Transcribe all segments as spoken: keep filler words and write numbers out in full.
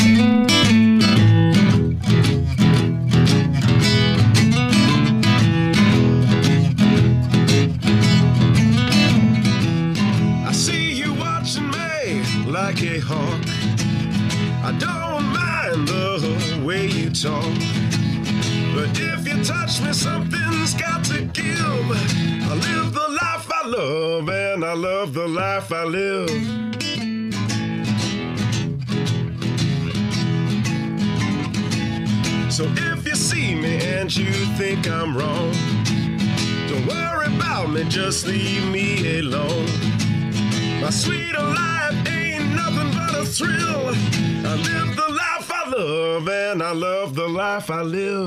Like a hawk, I don't mind the way you talk, but if you touch me, something's got to give. I live the life I love, and I love the life I live. So if you see me and you think I'm wrong, don't worry about me, just leave me alone. My sweet life ain't nothing but a thrill. I live the life I love, and I love the life I live.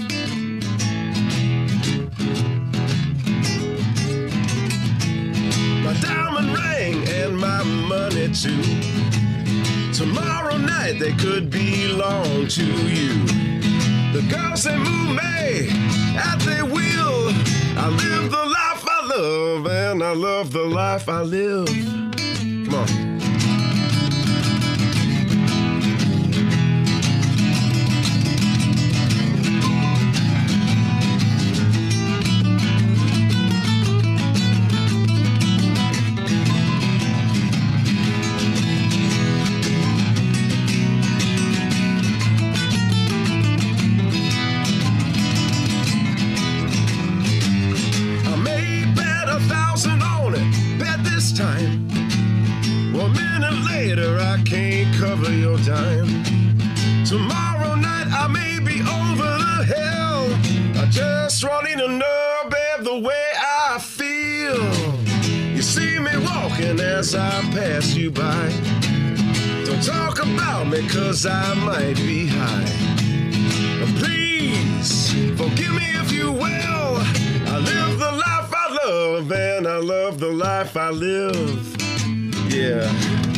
My diamond ring and my money too, tomorrow night they could belong to you. The girls, they move me at their will. I live the life I love, and I love the life I live. Come on. Time. One minute later, I can't cover your dime. Tomorrow night, I may be over the hill. I just want you to know, babe, the way I feel. You see me walking as I pass you by. Don't talk about me, cause I might be high. And please, forgive me if you will. I live the life I love, and I love the life I live. Yeah.